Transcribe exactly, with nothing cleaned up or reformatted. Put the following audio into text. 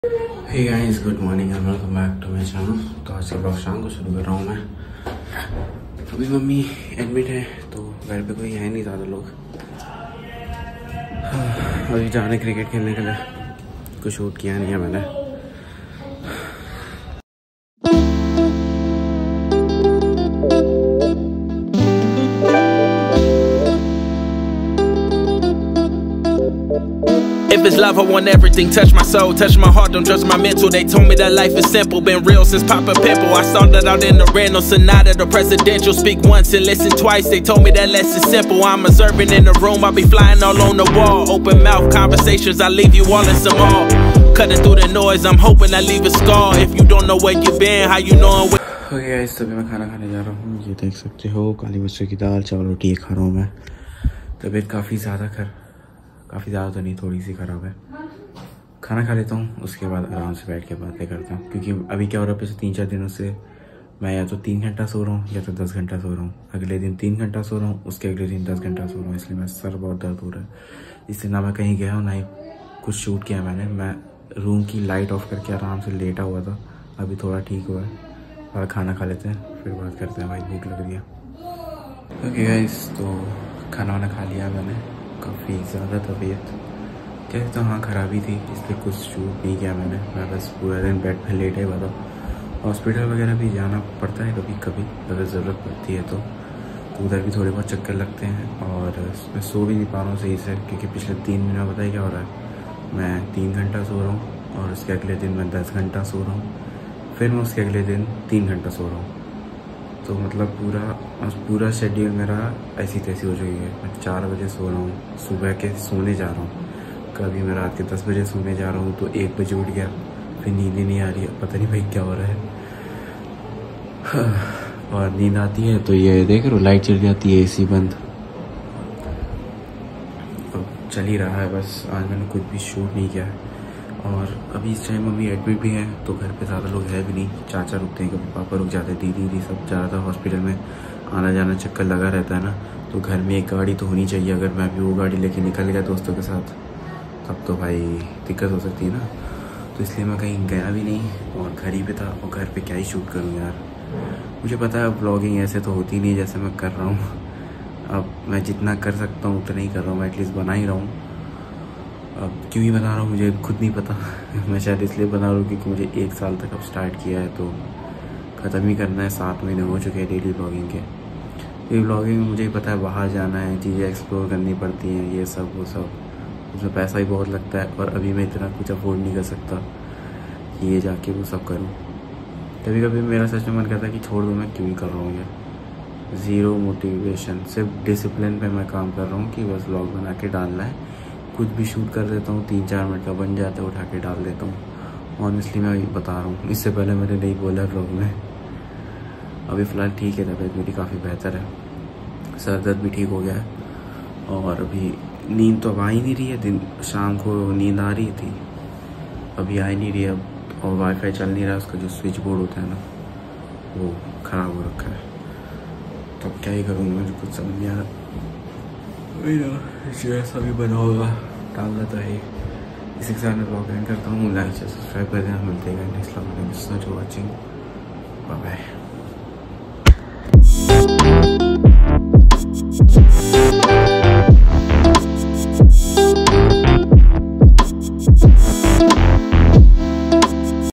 Hey guys, good morning and welcome back to my channel. तो आज के blog शाम को शुरू कर रहा हूँ मैं। अभी मम्मी एडमिट है तो घर पे कोई है नहीं ज़्यादा लोग। अभी जाने क्रिकेट खेलने के लिए, कुछ शूट किया नहीं है मैंने। If it's love, I want everything. Touch my soul, touch my heart, don't judge my mental. They told me that life is simple, been real since Papa Pimple. I started out in the rental, Sonata, the presidential. Speak once and listen twice. They told me that less is simple. I'm observing in the room, I'll be flying all on the wall. Open mouth conversations, I leave you all in some awe. Cutting through the noise, I'm hoping I leave a scar. If you don't know where you've been, how you know where. Okay guys, तो मैं खाना खाने जा रहा हूँ। ये देख सकते हो, काली मसूर की दाल, चावल, रोटी खा रहा हूँ मैं। तबीयत काफ़ी ज़्यादा खर काफ़ी ज़्यादा तो नहीं, थोड़ी सी ख़राब है। खाना खा लेता हूँ, उसके बाद आराम से बैठ के बातें करता हूँ। क्योंकि अभी क्या हो रहा है, पिछले तीन चार दिनों से मैं या तो तीन घंटा सो रहा हूँ या तो दस घंटा सो रहा हूँ। अगले दिन तीन घंटा सो रहा हूँ, उसके अगले दिन दस घंटा सो रहा हूँ। इसलिए मेरा सर बहुत दर्द हो रहा है। इसलिए ना मैं कहीं गया हूँ ना ही कुछ शूट किया मैंने। मैं रूम की लाइट ऑफ करके आराम से लेटा हुआ था। अभी थोड़ा ठीक हुआ है और खाना खा लेते हैं, फिर बात करते हैं। भाई भूख लग रही है। ओके गाइस, तो खाना वाना खा लिया मैंने। काफ़ी ज़्यादा तबीयत क्या तो हाँ ख़राबी थी, इसलिए कुछ शूट नहीं किया मैंने। मैं बस पूरा दिन बेड पे लेटे हुआ था। हॉस्पिटल वगैरह भी जाना पड़ता है कभी कभी, अगर ज़रूरत पड़ती है तो तो उधर भी थोड़े बहुत चक्कर लगते हैं। और मैं सो भी नहीं पा रहा हूँ सही से, क्योंकि पिछले तीन दिन में बताइए क्या हो रहा है। मैं तीन घंटा सो रहा हूँ और उसके अगले दिन मैं दस घंटा सो रहा हूँ, फिर मैं उसके अगले दिन तीन घंटा सो रहा हूँ। तो मतलब पूरा पूरा शेड्यूल मेरा ऐसी तैसी हो चुकी है। मैं चार बजे सो रहा हूँ, सुबह के सोने जा रहा हूँ। कभी मैं रात के दस बजे सोने जा रहा हूँ तो एक बजे उठ गया, फिर नींद ही नहीं आ रही है। पता नहीं भाई क्या हो रहा है। और नींद आती है तो ये देख रहे हो, लाइट चल जाती है, एसी बंद। अब चल ही रहा है बस। आज मैंने कुछ भी शूट नहीं किया है। और अभी इस टाइम मम्मी एडमिट भी है तो घर पे ज़्यादा लोग है भी नहीं। चाचा रुकते हैं, कभी पापा रुक जाते हैं, दीदी दीदी सब ज़्यादा हॉस्पिटल में आना जाना चक्कर लगा रहता है ना। तो घर में एक गाड़ी तो होनी चाहिए। अगर मैं भी वो गाड़ी लेके निकल गया दोस्तों के साथ तब तो भाई दिक्कत हो सकती है ना। तो इसलिए मैं कहीं गया भी नहीं और घर ही पे था। और घर पे क्या ही शूट करूँ यार। मुझे पता है ब्लॉगिंग ऐसे तो होती नहीं जैसे मैं कर रहा हूँ। अब मैं जितना कर सकता हूँ उतना ही कर रहा हूँ। मैं एटलीस्ट बना ही रहा हूँ। अब क्यों ही बना रहा हूँ मुझे खुद नहीं पता। मैं शायद इसलिए बना रहा हूँ क्योंकि मुझे एक साल तक अब स्टार्ट किया है तो ख़त्म ही करना है। सात महीने हो चुके हैं डेली ब्लॉगिंग के। ये ब्लॉगिंग में मुझे ही पता है, बाहर जाना है, चीज़ें एक्सप्लोर करनी पड़ती हैं, ये सब वो सब। उसमें पैसा ही बहुत लगता है और अभी मैं इतना कुछ अफोर्ड नहीं कर सकता कि ये जाके वो सब करूँ। कभी कभी मेरा सच में मन करता है कि छोड़ दूँ, मैं क्यों ही कर रहा हूँ ये। ज़ीरो मोटिवेशन, सिर्फ डिसिप्लिन पे मैं काम कर रहा हूँ कि बस व्लॉग बना के डालना है। कुछ भी शूट कर देता हूँ, तीन चार मिनट का बन जाता है, उठा के डाल देता हूँ। ऑनेस्टली मैं बता रहा हूँ, इससे पहले मैंने नहीं बोला व्लॉग में। अभी फ़िलहाल ठीक है, तबीयत मेरी काफ़ी बेहतर है। सर दर्द भी ठीक हो गया है। और अभी नींद तो अब आ ही नहीं रही है। दिन शाम को नींद आ रही थी, अभी आ ही नहीं रही है अब। और वाईफाई चल नहीं रहा है, उसका जो स्विच बोर्ड होता है ना वो ख़राब हो रखा है। तो अब क्या ही करूँ, मुझे कुछ समझ नहीं आ रहा। ऐसा भी बना होगा डालना तो है। इसी के साथ मैं ब्लॉग एंड करता हूँ। लाइक सब्सक्राइब कर देना। मिलते हैं नेक्स्ट व्लॉग में। Thank you so much for watching. Bye bye.